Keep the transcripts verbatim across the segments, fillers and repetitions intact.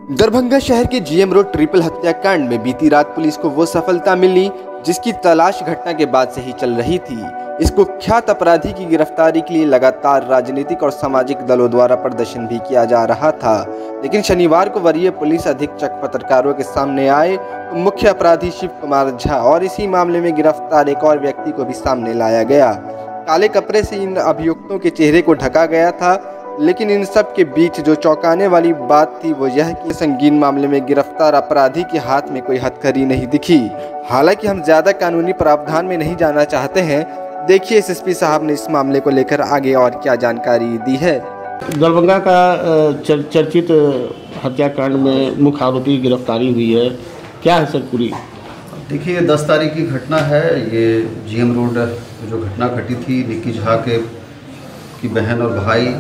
दरभंगा शहर के GM road triple हत्याकांड में बीती रात पुलिस को वो सफलता मिली जिसकी तलाश घटना के बाद से ही चल रही थी। इस कुख्यात अपराधी की गिरफ्तारी के लिए लगातार राजनीतिक और सामाजिक दलों द्वारा प्रदर्शन भी किया जा रहा था, लेकिन शनिवार को वरीय पुलिस अधीक्षक पत्रकारों के सामने आए तो मुख्य अपराधी शिव कुमार झा और इसी मामले में गिरफ्तार एक और व्यक्ति को भी सामने लाया गया। काले कपड़े से इन अभियुक्तों के चेहरे को ढका गया था, लेकिन इन सब के बीच जो चौंकाने वाली बात थी वो यह कि संगीन मामले में गिरफ्तार अपराधी के हाथ में कोई हथकड़ी नहीं दिखी। हालांकि हम ज़्यादा कानूनी प्रावधान में नहीं जाना चाहते हैं। देखिए एसएसपी साहब ने इस मामले को लेकर आगे और क्या जानकारी दी है। दरभंगा का चर, चर्चित हत्याकांड में मुख्य आरोपी की गिरफ्तारी हुई है, क्या है सर पूरी? देखिए दस तारीख की घटना है। ये जीएम रोड जो घटना घटी थी, निक्की झा के की बहन और भाई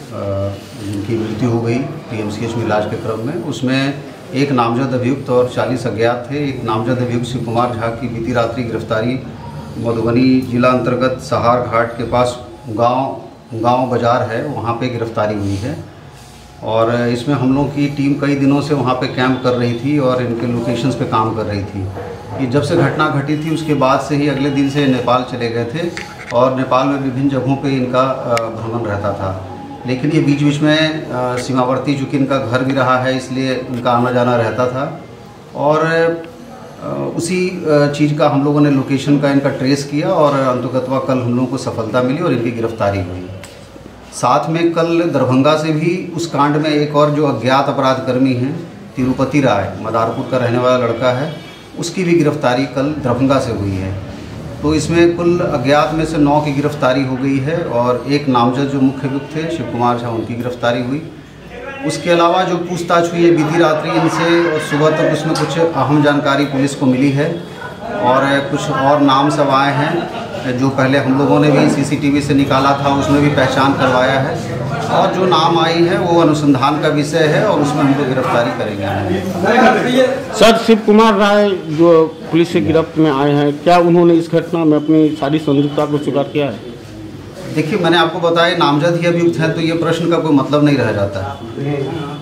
जिनकी मृत्यु हो गई पीएमसीएच में इलाज के क्रम में, उसमें एक नामजद अभियुक्त और चालीस अज्ञात थे। एक नामजद अभियुक्त शिव कुमार झा की बीती रात्रि गिरफ्तारी मधुबनी जिला अंतर्गत सहार घाट के पास गांव गांव बाजार है, वहां पे गिरफ्तारी हुई है। और इसमें हम लोग की टीम कई दिनों से वहां पे कैंप कर रही थी और इनके लोकेशंस पे काम कर रही थी। ये जब से घटना घटी थी उसके बाद से ही अगले दिन से नेपाल चले गए थे और नेपाल में विभिन्न जगहों पे इनका भ्रमण रहता था। लेकिन ये बीच बीच में सीमावर्ती चूँकि इनका घर भी रहा है, इसलिए इनका आना जाना रहता था। और उसी चीज़ का हम लोगों ने लोकेशन का इनका ट्रेस किया और अंततः कल हम लोगों को सफलता मिली और इनकी गिरफ्तारी हुई। साथ में कल दरभंगा से भी उस कांड में एक और जो अज्ञात अपराधकर्मी हैं तिरुपति राय, मदारपुर का रहने वाला लड़का है, उसकी भी गिरफ्तारी कल दरभंगा से हुई है। तो इसमें कुल अज्ञात में से नौ की गिरफ्तारी हो गई है और एक नामजद जो मुख्य अभियुक्त थे शिव कुमार झा, उनकी गिरफ्तारी हुई। उसके अलावा जो पूछताछ हुई है बीती रात्रि इनसे और सुबह तक उसमें कुछ अहम जानकारी पुलिस को मिली है और कुछ और नाम सब आए हैं जो पहले हम लोगों ने भी सीसीटीवी से निकाला था, उसमें भी पहचान करवाया है। और जो नाम आई है वो अनुसंधान का विषय है और उसमें हम लोग गिरफ्तारी करेंगे। सर, शिव कुमार राय जो पुलिस के गिरफ्त में आए हैं, क्या उन्होंने इस घटना में अपनी सारी संलिप्तता को स्वीकार किया है? देखिए मैंने आपको बताया नामजद ही अभियुक्त है तो ये प्रश्न का कोई मतलब नहीं रह जाता है।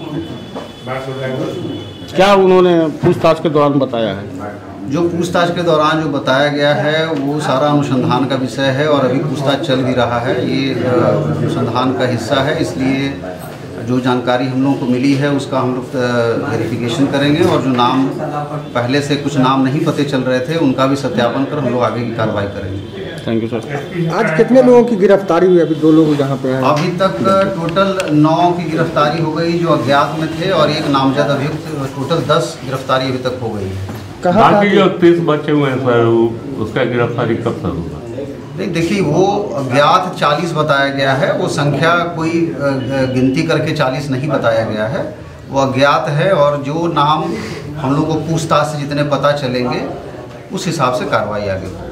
क्या उन्होंने पूछताछ के दौरान बताया है? जो पूछताछ के दौरान जो बताया गया है वो सारा अनुसंधान का विषय है और अभी पूछताछ चल भी रहा है। ये अनुसंधान का हिस्सा है, इसलिए जो जानकारी हम लोगों को मिली है उसका हम लोग वेरिफिकेशन करेंगे और जो नाम पहले से कुछ नाम नहीं पते चल रहे थे उनका भी सत्यापन कर हम लोग आगे की कार्रवाई करेंगे। Thank you sir. आज कितने लोगों की गिरफ्तारी हुई? अभी दो लोग यहाँ पे हैं। अभी तक टोटल नौ की गिरफ्तारी हो गई जो अज्ञात में थे और एक नामजद अभियुक्त, टोटल दस गिरफ्तारी अभी तक हो गई है। बाकी जो तीस बचे हुए हैं सर, उसका गिरफ्तारी कब तक होगा? नहीं देखिए वो अज्ञात चालीस बताया गया है, वो संख्या कोई गिनती करके चालीस नहीं बताया गया है, वो अज्ञात है। और जो नाम हम लोग को पूछताछ से जितने पता चलेंगे उस हिसाब से कार्रवाई आगे होगी।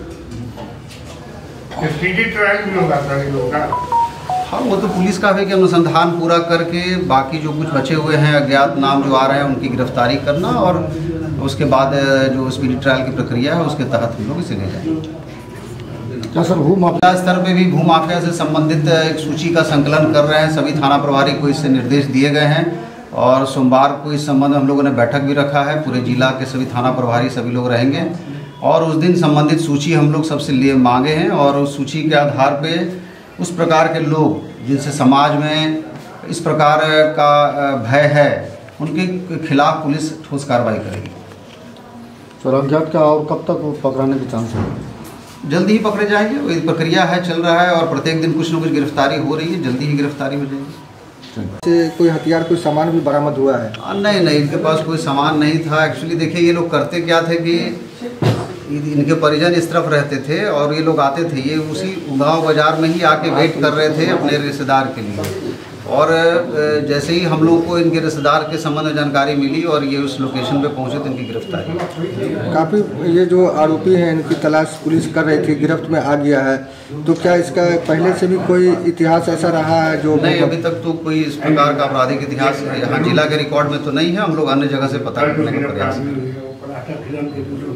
ट्रायल भी होगा सर इन लोगों का? हाँ, वो तो पुलिस का है कि अनुसंधान पूरा करके बाकी जो कुछ बचे हुए हैं अज्ञात नाम जो आ रहे हैं उनकी गिरफ्तारी करना और उसके बाद जो स्पीडी ट्रायल की प्रक्रिया है उसके तहत हम लोग इसे ले जाएंगे। क्या सर भू माफिया स्तर पे भी भू माफिया से संबंधित एक सूची का संकलन कर रहे हैं। सभी थाना प्रभारी को इससे निर्देश दिए गए हैं और सोमवार को इस संबंध में हम लोगों ने बैठक भी रखा है। पूरे जिला के सभी थाना प्रभारी सभी लोग रहेंगे और उस दिन संबंधित सूची हम लोग सबसे लिए मांगे हैं और उस सूची के आधार पे उस प्रकार के लोग जिनसे समाज में इस प्रकार का भय है उनके खिलाफ पुलिस ठोस कार्रवाई करेगी। सर अज्ञात का और कब तक पकड़ाने के चांस है? जल्दी ही पकड़े जाएंगे, वही प्रक्रिया है, चल रहा है और प्रत्येक दिन कुछ न कुछ गिरफ्तारी हो रही है, जल्दी ही गिरफ्तारी हो जाएगी। से कोई हथियार कोई सामान भी बरामद हुआ है? नहीं नहीं, इनके पास कोई सामान नहीं था। एक्चुअली देखिए ये लोग करते क्या थे कि इनके परिजन इस तरफ रहते थे और ये लोग आते थे, ये उसी गांव बाजार में ही आके वेट कर रहे थे अपने रिश्तेदार के लिए। और जैसे ही हम लोग को इनके रिश्तेदार के संबंध में जानकारी मिली और ये उस लोकेशन पे पहुंचे तो इनकी गिरफ्तारी। काफ़ी ये जो आरोपी हैं इनकी तलाश पुलिस कर रही थी, गिरफ्त में आ गया है, तो क्या इसका पहले से भी कोई इतिहास ऐसा रहा है जो? नहीं, अभी तक तो कोई इस प्रकार का आपराधिक इतिहास यहाँ जिला के रिकॉर्ड में तो नहीं है। हम लोग अन्य जगह से पता करने का प्रयास करेंगे।